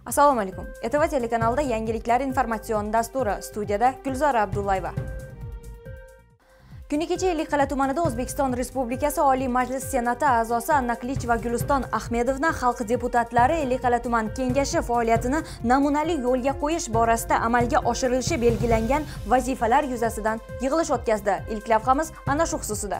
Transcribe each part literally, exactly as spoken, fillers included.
Assalomu alaykum. E T V telekanalida yangiliklar informatsion dasturi, studiyada Gulzora Abdullayeva. Kuni kecha Ellikqal'a tumanida O'zbekiston Respublikasi Oliy Majlis Senati a'zosi Anna Klich va Guliston Ahmedovna xalq deputatlari Ellikqal'a tuman kengashi faoliyatini namunali yo'lga qo'yish borasida amalga oshirilishi belgilangan vazifalar yuzasidan yig'ilish o'tkazdi. Ilk lavhamiz ana shu xususida.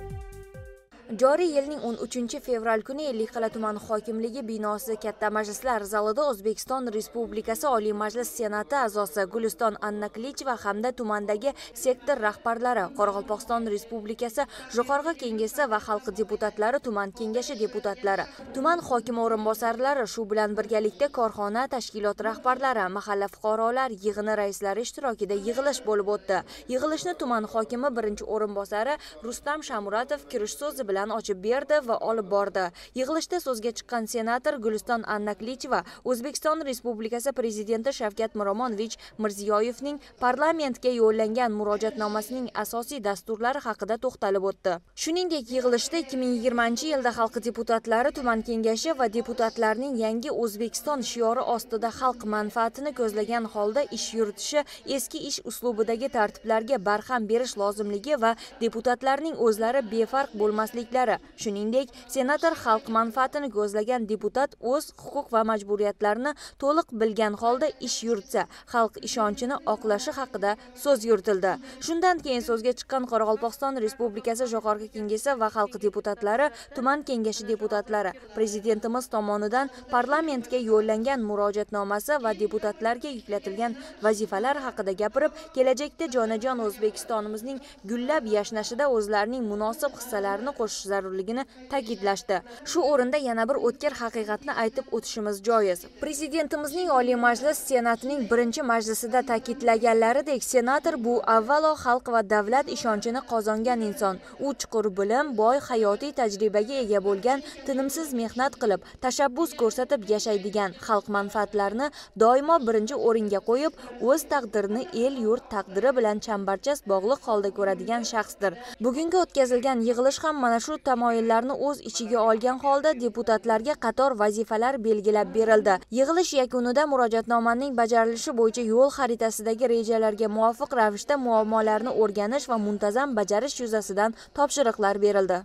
Joriy yilning o'n uchinchi fevral kuni Ellikqal'a tuman hokimligi binosi Katta Majlislar zalida O'zbekiston Respublikasi Oliy Majlis Senati a'zosi Guliston Anna Klichova hamda tumandagi sektor rahbarlari, Qoraqalpog'iston Respublikasi Jo'qorg'i Kengashi va xalq deputatlari, tuman kengashi deputatlari, tuman hokimi o'rinbosarlari, shu bilan birgalikda korxona, tashkilot rahbarlari, mahalla fuqarolar yig'ini raislari ishtirokida yig'ilish bo'lib o'tdi. Yig'ilishni tuman hokimi birinchi o'rinbosari Rustam Shamuratov kirish so'zi bilan ochib berdi va olib bordi. Yig'ilishda so'zga chiqqan senator Guliston Anna Klichova O'zbekiston Respublikasi Prezidenti Shavkat Miromonovich Mirziyoyevning parlamentga yo'llangan murojaatnomasining asosiy dasturlari haqida to'xtalib o'tdi. Shuningdek, yig'ilishda ikki ming yigirmanchi yilda xalq deputatlari, tuman kengashi va deputatlarning yangi O'zbekiston shiori ostida xalq manfaatini ko'zlagan holda ish yuritishi, eski ish uslubidagi tartiblarga barham berish lozimligi va deputatlarning o'zlari befarq bo'lmasligi, shuningdek, senator xalq manfaatini ko'zlagan deputat o'z huquq va majburiyatlarini to'liq bilgan holda ish yuritsa, xalq ishonchini oqlashi haqida so'z yuritildi. Shundan keyin so'zga chiqqan Qoraqalpog'iston Respublikasi Jo'qorg'i Kengashi va xalq deputatlari, tuman kengashi deputatlari prezidentimiz tomonidan parlamentga yo'llangan murojaatnomasi va deputatlarga yuklatilgan vazifalar haqida gapirib, kelajakda jonajon O'zbekistonimizning gullab yashnashida o'zlarining munosib hissalarini qo'shish zarurligini ta'kidlashdi. Shu o'rinda yana bir o'tkir haqiqatni aytib o'tishimiz joiz. Prezidentimizning Oliy Majlis Senatining birinchi majlisida ta'kidlaganlaridek, senator bu avvalo xalq va davlat ishonchini qozongan inson. U chuqur bilim, boy hayotiy tajribaga ega bo'lgan, tinimsiz mehnat qilib, tashabbus ko'rsatib yashaydigan, xalq manfaatlarini doimo birinchi o'ringa qo'yib, o'z taqdirini el yurt taqdiri bilan chambarchas bog'liq holda ko'radigan shaxsdir. Bugungi o'tkazilgan yig'ilish ham mana shu tamoyillarni o'z ichiga olgan holda deputatlarga qator vazifalar belgilab berildi. Yig'ilish yakunida murojaatnomaning bajarilishi bo'yicha yo'l xaritasidagi rejalarga muvofiq ravishda muammolarni o'rganish va muntazam bajarish yuzasidan topshiriqlar berildi.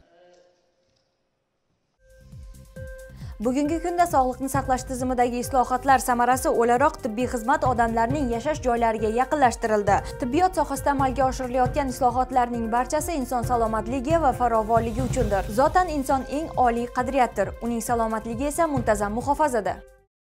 Bugungi kunda sog'liqni saqlash tizimidagi islohotlar samarasi o'laroq tibbiy xizmat odamlarning yashash joylariga yaqinlashtirildi. Tibbiyot sohasida amalga oshirilayotgan islohotlarning barchasi inson salomatligi va farovonligi uchundir. Zotan inson eng oliy qadriyatdir. Uning salomatligi esa muntazam muhofazada.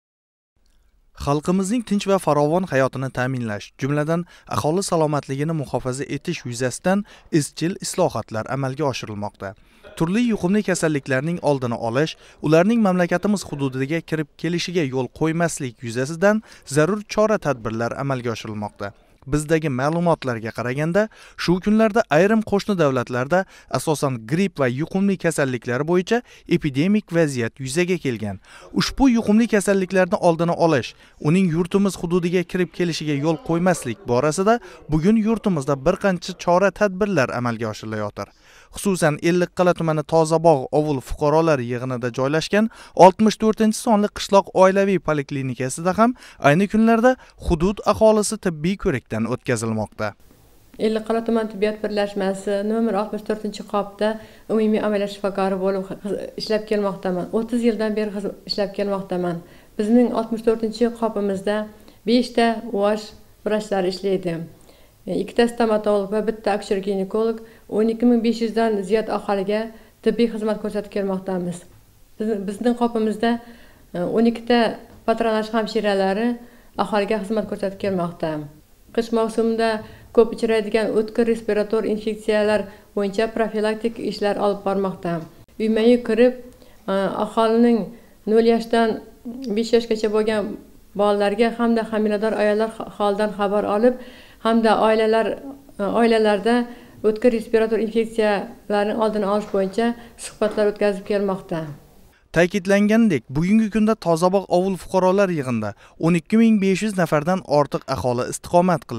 Xalqimizning tinch va farovon hayotini ta'minlash, jumladan aholi salomatligini muhofaza etish yuzasidan izchil islohotlar amalga oshirilmoqda. Turli yuqumli kasalliklarning oldini olish, ularning mamlakatimiz hududiga kirib kelishiga yo'l qo'ymaslik yuzasidan zarur chora-tadbirlar amalga oshirilmoqda. Bizdagi ma'lumotlarga qaraganda, shu kunlarda ayrim qo'shni davlatlarda asosan gripp va yuqumli kasalliklar bo'yicha epidemik vaziyat yuzaga kelgan. Ushbu yuqumli kasalliklarni oldini olish, uning yurtimiz hududiga kirib kelishiga yo'l qo'ymaslik borasida bugun yurtimizda bir qancha chora-tadbirlar amalga oshirilayotir. Xususan, Ellikqal'a tumani Tozabog' ovul fuqarolar yig'inida joylashgan oltmish to'rtinchi sonli qishloq oilaviy poliklinikasida ham ayni kunlarda hudud aholisi tibbiy ko'rikdan o'tkazilmoqda. Ellikqal'a tuman tibbiyot birlashmasi nomer oltmish to'rtinchi qopda umumiy amaliyot shifokori bo'lib ishlab kelmoqdaman. o'ttiz yildan beri ishlab kelmoqdaman. Bizning oltmish to'rtinchi qopimizda beshta vosh vrachlar ishlaydi. ikkita stomatolog va bitta aksher-ginekolog, o'n ikki ming besh yuz dan ziyod aholiga tibbiy xizmat ko'rsatib kelmoqdamiz. Bizning qopimizda o'n ikkita patronaj hamshiralari aholiga xizmat ko'rsatib kelmoqda. Qish mavsumida ko'p uchraydigan o'tkir respirator infeksiyalar bo'yicha profilaktik ishlar olib bormoqda. Uyma-uy kirib, aholining nol yoshdan besh yoshgacha bo'lgan bolalarga hamda homilador ayollar holidan xabar olib, hamda oilalar oilalarda o'tkir respirator infeksiyalarining oldini olish bo'yicha suhbatlar o'tkazib kelmoqda. Ta'kidlangandek, bugungi kunda Tozabog' ovul fuqarolar yig'inida o'n ikki ming besh yuz nafardan ortiq aholi istiqomat qiladi.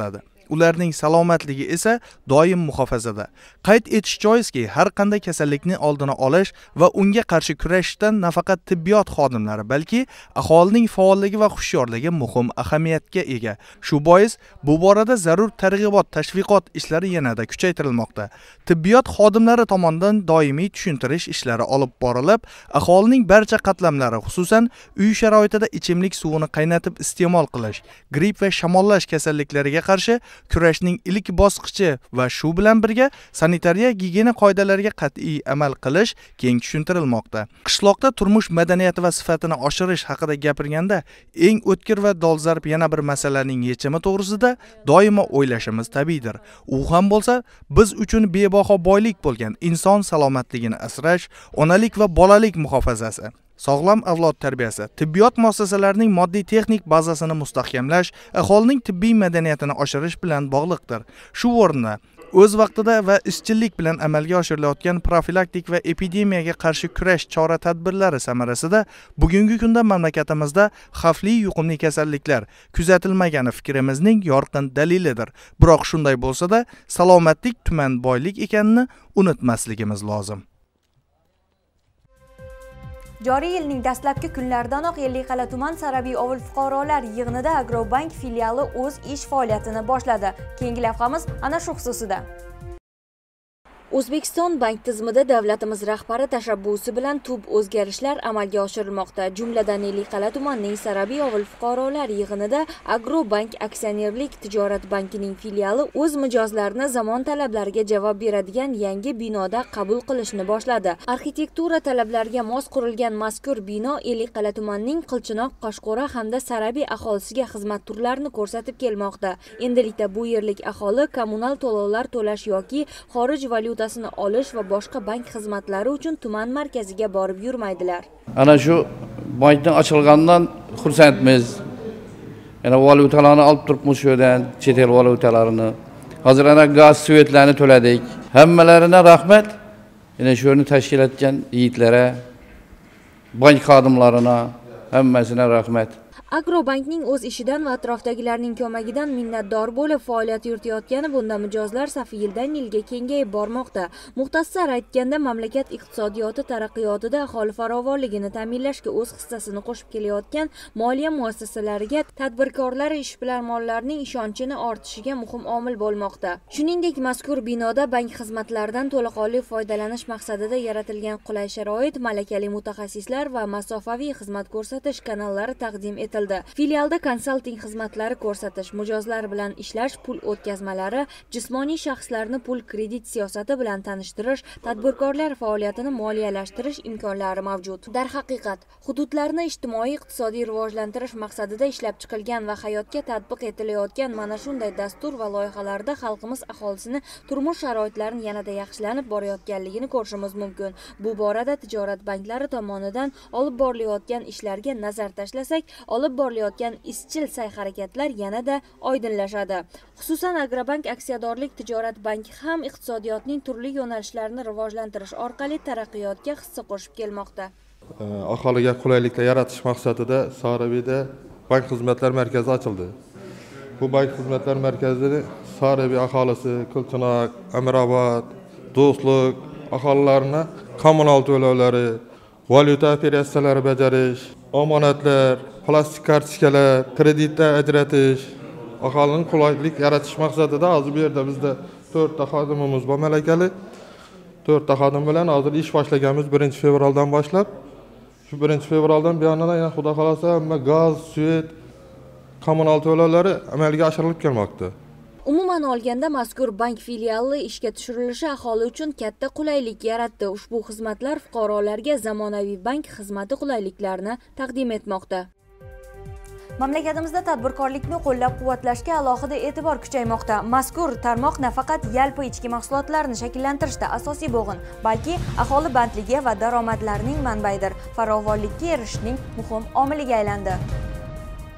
ularning salomatligi esa doim muhofazada. Qayd etish joizki, har qanday kasallikni oldini olish va unga qarshi kurashishdan nafaqat tibbiyot xodimlari, balki aholining faolligi va hushyorligi muhim ahamiyatga ega. Shu bois bu borada zarur targ'ibot, tashviqot ishlari yanada kuchaytirilmoqda. Tibbiyot xodimlari tomonidan doimiy tushuntirish ishlari olib borilib, aholining barcha qatlamlari, xususan uy sharoitida ichimlik suvini qaynatib iste'mol qilish, gripp va shamollash kasalliklariga qarshi kurashning ilk bosqichi va shu bilan birga sanitariya gigiyena qoidalariga qat'iy amal qilish keng tushuntirilmoqda. Qishloqda turmush madaniyati va sifatini oshirish haqida gapirganda eng o'tkir va dolzarb yana bir masalaning yechimi to'g'risida doimo o'ylashimiz tabiiydir. U ham bo'lsa, biz uchun bebaho boylik bo'lgan inson salomatligini asrash, onalik va bolalik muhofazasi, sog'lom avlod tarbiyasi, tibbiyot muassasalarining moddiy texnik bazasini mustahkamlash, aholining tibbiy madaniyatini oshirish bilan bog'liqdir. Shu o'rinda o'z vaqtida va izchillik bilan amalga oshirilayotgan profilaktik va epidemiyaga qarshi kurash chora-tadbirlari samarasida bugungi kunda mamlakatimizda xavfli yuqumli kasalliklar kuzatilmagani fikrimizning yorqin dalilidir. Biroq shunday bo'lsa-da, salomatlik tuman boylik ekanini unutmasligimiz lozim. Joriy yilning dastlabki kunlaridanoq Ellikqal'a tuman Sarabiy ovul fuqarolar yig'inida Agrobank filiali o'z ish faoliyatini boshladi. Keyingi lavhamiz ana shu xususida. O'zbekiston bank tizimida davlatimiz rahbari tashabbusi bilan tub o'zgarishlar amalga oshirilmoqda. Jumladan Ellikqal'a tumanining Sarabiy ovul fuqarolar yig'inida Agrobank aksionerlik tijorat bankining filiali o'z mijozlarini zamon talablariga javob beradigan yangi binoda qabul qilishni boshladi. Arxitektura talablariga mos qurilgan mazkur bino Ellikqal'a tumanining Qilchinoq, Qoshqo'ra hamda Sarabiy aholisiga xizmat turlarini ko'rsatib kelmoqda. Endilikda bu yerlik aholi kommunal to'lovlar to'lash yoki xorij valyuta olish va boshqa bank xizmatlari uchun tuman markaziga borib yurmaydilar. Ana shu bankning ochilganidan xursandmiz. Yana valyutalarni olib turibmiz shu yerdan, chet el valyutalarini. Hozir ana gaz svetlarni to'ladik. Hammalarina rahmat. Yana shu yerni tashkil etgan yigitlarga, bank xodimlariga hammasina rahmat. Agrobankning o'z ishidan va atrofdagilarning ko'magidan minnatdor bo'lib faoliyat yuritayotgani bunda mijozlar safi yildan yilga kengayib bormoqda. Muxtasar aytganda, mamlakat iqtisodiyoti taraqqiyotida aholi farovonligini ta'minlashga o'z hissasini qo'shib kelayotgan moliya muassasalariga tadbirkorlar ishbilarmonlarning ishonchini ortishiga muhim omil bo'lmoqda. Shuningdek, mazkur binoda bank xizmatlaridan to'laqonli foydalanish maqsadida yaratilgan qulay sharoit, malakali mutaxassislar va masofaviy xizmat ko'rsatish kanallari taqdim etildi. Filialda konsalting xizmatlari ko'rsatish, mijozlar bilan ishlash, pul o'tkazmalari, jismoniy shaxslarni pul kredit siyosati bilan tanishtirish, tadbirkorlar faoliyatini moliyalashtirish imkonlari mavjud. Darhaqiqat, hududlarni ijtimoiy-iqtisodiy rivojlantirish maqsadida ishlab chiqilgan va hayotga tatbiq etilayotgan mana shunday dastur va loyihalarda xalqimiz aholisini turmush sharoitlarini yanada yaxshilanib borayotganligini ko'rishimiz mumkin. Bu borada tijorat banklari tomonidan olib borilayotgan ishlarga nazar tashlasak, olib borilayotgan izchil sa'y-harakatlar yanada oydinlashadi. Xususan, Agrobank aksiyadorlik tijorat banki ham iqtisodiyotning turli yo'nalishlarini rivojlantirish orqali taraqqiyotga hissa qo'shib kelmoqda. Aholiga qulayliklar yaratish maqsadida Sarabiyda bank xizmatlar markazi ochildi. Bu bank xizmatlar markazini Sarabiy aholisi, Qilchinoq, Amirobod, Do'stlik aholilarini kommunal to'lovlari, valyuta operatsiyalari bajarish, omonatlar, plastik kartochkalar, kreditlar ajratish, aholining qulaylik yaratish maqsadida hozir bu yerda bizda to'rtta xodimimiz bor malakali. to'rtta xodim bilan hozir ish boshlaganmiz birinchi fevraldan boshlab. Shu birinchi fevraldan buyonan yana xudo xolasa hamma gaz, svet, kommunal to'lovlari amalga oshirilib kelmoqda. Umuman olganda mazkur bank filiali ishga tushirilishi aholi uchun katta qulaylik yaratdi. Ushbu xizmatlar fuqarolarga zamonaviy bank xizmati qulayliklarini taqdim etmoqda. Mamlakatimizda tadbirkorlikni qo'llab-quvvatlashga alohida e'tibor kuchaymoqda. Mazkur tarmoq nafaqat yalpi ichki mahsulotlarni shakllantirishda asosiy bo'g'in, balki aholi bandligi va daromadlarining manbaidir. Farovonlikka erishishning muhim omiliga aylandi.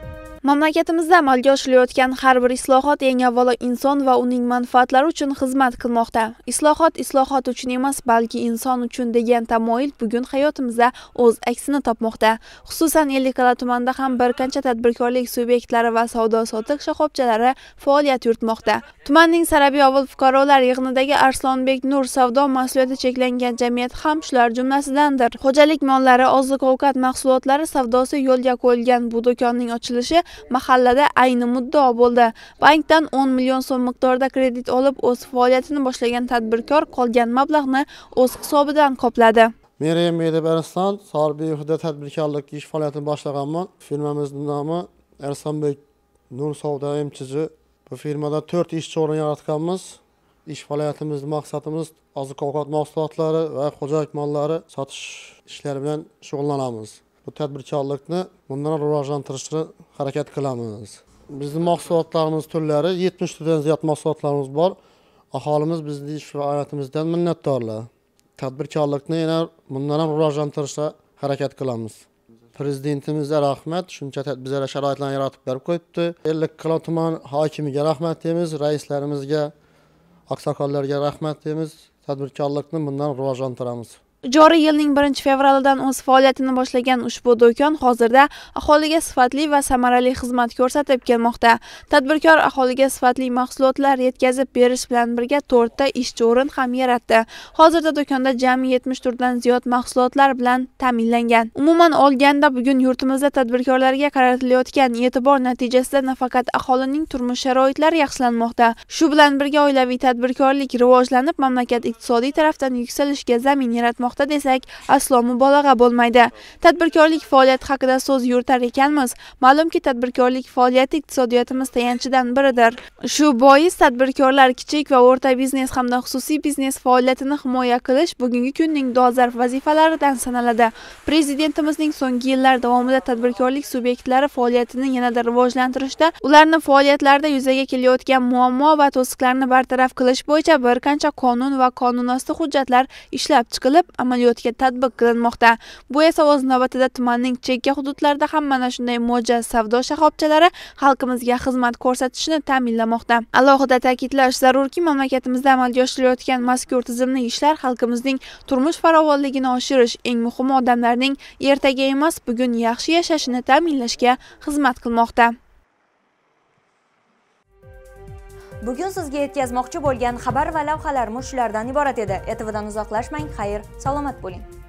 Mamlakatimizda amalga oshirilayotgan har bir islohot eng avvalo inson va uning manfaatlari uchun xizmat qilmoqda. Islohot islohot uchun emas, balki inson uchun degan tamoyil bugun hayotimizda o'z aksini topmoqda. Xususan, Ellikqal'a tumanida ham bir qancha tadbirkorlik subyektlari va savdo-sotiq shoxobchalari faoliyat yuritmoqda. Tumanning Sarabiy ovul fuqarolar yig'inidagi Arslonbek Nur savdo mas'uliyati cheklangan jamiyat ham shular jumlasidandir. Xo'jalik mollari, oziq-ovqat mahsulotlari savdosi yo'lga qo'yilgan bu do'konning ochilishi mahallada ayni muddao bo'ldi. Bankdan o'n million so'm miqdorida kredit olib o'z faoliyatini boshlagan tadbirkor qolgan mablag'ni o'z hisobidan qopladi. Meryem Medebariston Sarbiyuhda tadbirkorlik ish faoliyatini boshlaganman. Firmamizning nomi Arslonbek Nur savdo M C H. Bu firmada to'rt ishchi o'rin yaratganmiz. Ish faoliyatimizning maqsadimiz oziq-ovqat mahsulotlari va xo'jalik mollari sotish ishlari bilan shug'ullanamiz. Bu tadbirkorlikni bundan rivojlantirishga harakat qilamiz. Bizning mahsulotlarimiz turlari yetmish tadan ziyod mahsulotlarimiz bor. Aholimiz bizning ish faoliyatimizdan minnatdorlar. Tadbirkorlikni yana bundan rivojlantirishga harakat qilamiz. Prezidentimizga rahmat, shuncha bizlarga sharoitlarni yaratib berib qo'yibdi. Ellikqal'a tuman hokimiga rahmat deymiz, raislarimizga, oqsoqollarga rahmat deymiz. Tadbirkorlikni bundan rivojlantiramiz. Joriy yilning birinchi fevralidan o'z faoliyatini boshlagan ushbu do'kon hozirda aholiga sifatli va samarali xizmat ko'rsatib kelmoqda. Tadbirkor aholiga sifatli mahsulotlar yetkazib berish bilan birga to'rtta ishchi o'rin ham yaratdi. Hozirda do'konda jami yetmish turdan ziyod mahsulotlar bilan ta'minlangan. Umuman olganda bugun yurtimizda tadbirkorlarga qaratilayotgan e'tibor natijasida nafaqat aholining turmush sharoitlari yaxshilanmoqda, shu bilan birga oilaviy tadbirkorlik rivojlanib, mamlakat iqtisodiy tarafdan yuksalishga zamin yaratmoqda desak aslo mubolag'a bo'lmaydi. Tadbirkorlik faoliyati haqida so'z yuritar ekanmiz. Ma'lumki, tadbirkorlik faoliyati iqtisodiyotimiz tayanchidan biridir. Shu bois tadbirkorlar kichik va o'rta biznes hamda xususiy biznes faoliyatini himoya qilish bugungi kunning dolzarb vazifalaridan sanaladi. Prezidentimizning so'nggi yillar davomida tadbirkorlik subyektlari faoliyatini yanada rivojlantirishda, ularni faoliyatlarida yuzaga kelayotgan muammo va to'siqlarni bartaraf qilish bo'yicha bir qancha qonun va qonunosti hujjatlar ishlab chiqilib amaliyotga tatbiq qilinmoqda. Bu esa o'z navbatida tumanning chekka hududlarida ham mana shunday mo'jaz savdo shoxobchalari xalqimizga xizmat ko'rsatishni ta'minlamoqda. Alohida ta'kidlash zarurki, mamlakatimizda amalga oshirilayotgan mazkur tizimli ishlar xalqimizning turmush farovonligini oshirish, eng muhimi odamlarning ertaga emas, bugun yaxshi yashashini ta'minlashga xizmat qilmoqda. Bugun sizga yetkazmoqchi bo'lgan xabar va lavhalarimiz shulardan iborat edi. E T Vdan uzoqlashmang, xayr, salomat bo'ling.